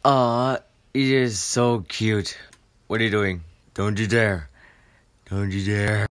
Aw, it is so cute. What are you doing? Don't you dare. Don't you dare.